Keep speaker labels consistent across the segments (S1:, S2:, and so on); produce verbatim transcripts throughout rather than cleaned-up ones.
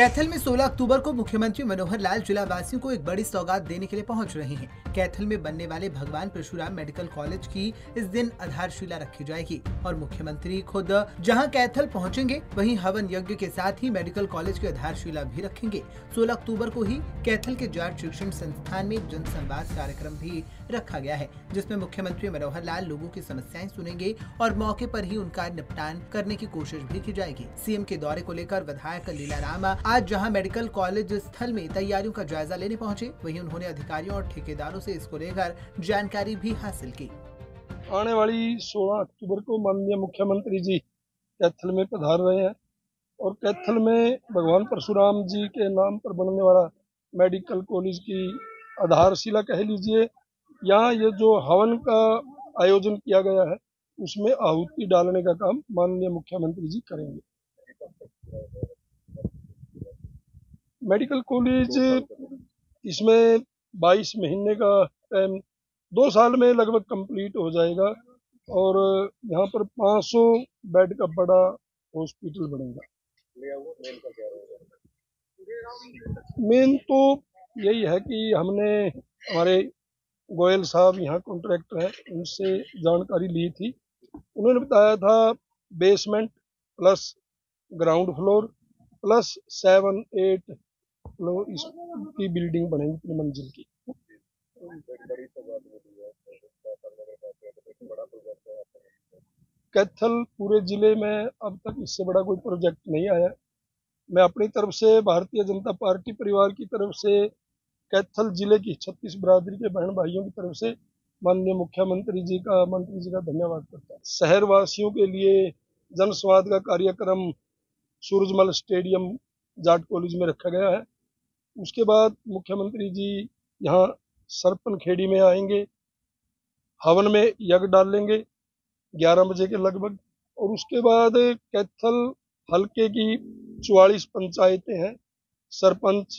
S1: कैथल में सोलह अक्टूबर को मुख्यमंत्री मनोहर लाल जिला वासियों को एक बड़ी सौगात देने के लिए पहुंच रहे हैं। कैथल में बनने वाले भगवान परशुराम मेडिकल कॉलेज की इस दिन आधारशिला रखी जाएगी और मुख्यमंत्री खुद जहां कैथल पहुंचेंगे, वहीं हवन यज्ञ के साथ ही मेडिकल कॉलेज की आधारशिला भी रखेंगे। सोलह अक्टूबर को ही कैथल के जाट शिक्षण संस्थान में जन संवाद कार्यक्रम भी रखा गया है, जिसमें मुख्यमंत्री मनोहर लाल लोगों की समस्याएं सुनेंगे और मौके पर ही उनका निपटान करने की कोशिश भी की जाएगी। सीएम के दौरे को लेकर विधायक लीलाराम आज जहां मेडिकल कॉलेज स्थल में तैयारियों का जायजा लेने पहुंचे, वहीं उन्होंने अधिकारियों और ठेकेदारों से इसको लेकर जानकारी भी हासिल की।
S2: आने वाली सोलह अक्टूबर को माननीय मुख्यमंत्री जी कैथल में पधार रहे हैं और कैथल में भगवान परशुराम जी के नाम पर बनने वाला मेडिकल कॉलेज की आधारशिला कह लीजिए, यहाँ ये जो हवन का आयोजन किया गया है उसमें आहुति डालने का काम माननीय मुख्यमंत्री जी करेंगे। मेडिकल कॉलेज इसमें बाईस महीने का टाइम, दो साल में लगभग कंप्लीट हो जाएगा और यहाँ पर पाँच सौ बेड का बड़ा हॉस्पिटल बनेगा। मेन तो यही है कि हमने हमारे गोयल साहब यहाँ कॉन्ट्रैक्टर है, उनसे जानकारी ली थी। उन्होंने बताया था basement plus ground floor plus seven eight floor इसकी बिल्डिंग बनेगी तीन मंजिल की। कैथल पूरे जिले में अब तक इससे बड़ा कोई प्रोजेक्ट नहीं आया। मैं अपनी तरफ से, भारतीय जनता पार्टी परिवार की तरफ से, कैथल जिले की छत्तीस बिरादरी के बहन भाइयों की तरफ से माननीय मुख्यमंत्री जी का मंत्री जी का धन्यवाद करता हूँ। शहर वासियों के लिए जन संवाद का कार्यक्रम सूरजमल स्टेडियम जाट कॉलेज में रखा गया है। उसके बाद मुख्यमंत्री जी यहाँ सरपन खेड़ी में आएंगे, हवन में यज्ञ डालेंगे ग्यारह बजे के लगभग, और उसके बाद कैथल हल्के की चौवालीस पंचायतें हैं, सरपंच,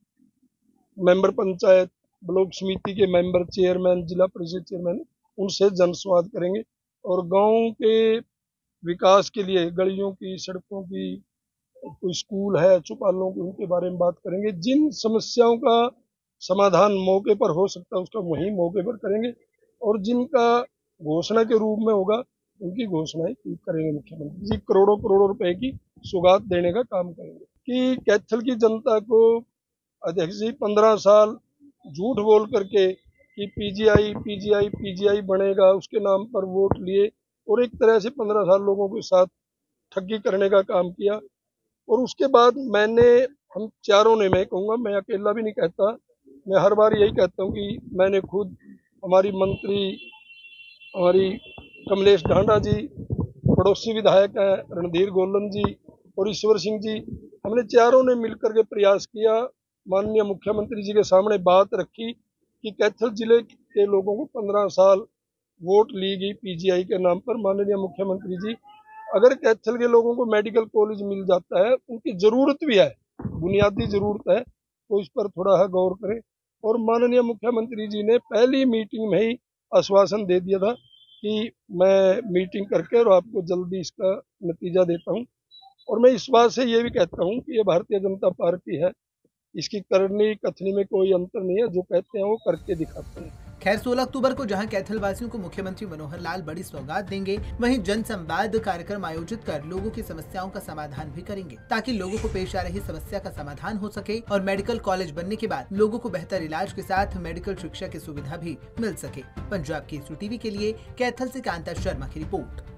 S2: मेंबर पंचायत, ब्लॉक समिति के मेंबर, चेयरमैन, जिला परिषद चेयरमैन, उनसे जनसंवाद करेंगे और गांव के विकास के लिए गलियों की, सड़कों की, कोई स्कूल है, चौपालों की, उनके बारे में बात करेंगे। जिन समस्याओं का समाधान मौके पर हो सकता है उसका वहीं मौके पर करेंगे और जिनका घोषणा के रूप में होगा उनकी घोषणाएं करेंगे। मुख्यमंत्री जी करोड़ों करोड़ों रुपए की सौगात देने का काम करेंगे कि कैथल की जनता को अध्यक्ष जी पंद्रह साल झूठ बोल करके कि पीजीआई पीजीआई पीजीआई बनेगा उसके नाम पर वोट लिए और एक तरह से पंद्रह साल लोगों के साथ ठगी करने का काम किया। और उसके बाद मैंने, हम चारों ने, मैं कहूँगा, मैं अकेला भी नहीं कहता, मैं हर बार यही कहता हूँ कि मैंने खुद, हमारी मंत्री, हमारी कमलेश ढांडा जी, पड़ोसी विधायक है रणधीर गोलन जी और ईश्वर सिंह जी, हमने चारों ने मिलकर के प्रयास किया, माननीय मुख्यमंत्री जी के सामने बात रखी कि कैथल जिले के लोगों को पंद्रह साल वोट ली गई पीजीआई के नाम पर। माननीय मुख्यमंत्री जी, अगर कैथल के लोगों को मेडिकल कॉलेज मिल जाता है, उनकी जरूरत भी है, बुनियादी जरूरत है, तो इस पर थोड़ा है गौर करें। और माननीय मुख्यमंत्री जी ने पहली मीटिंग में ही आश्वासन दे दिया था कि मैं मीटिंग करके और आपको जल्दी इसका नतीजा देता हूं। और मैं इस बात से ये भी कहता हूं कि ये भारतीय जनता पार्टी है, इसकी करनी कथनी में कोई अंतर नहीं है, जो कहते हैं वो करके दिखाते हैं।
S1: खैर, सोलह अक्टूबर को जहां कैथल वासियों को मुख्यमंत्री मनोहर लाल बड़ी सौगात देंगे, वहीं जन संवाद कार्यक्रम आयोजित कर लोगों की समस्याओं का समाधान भी करेंगे, ताकि लोगों को पेश आ रही समस्या का समाधान हो सके और मेडिकल कॉलेज बनने के बाद लोगों को बेहतर इलाज के साथ मेडिकल शिक्षा की सुविधा भी मिल सके। पंजाब केसरी टीवी के लिए कैथल से कांता शर्मा की रिपोर्ट।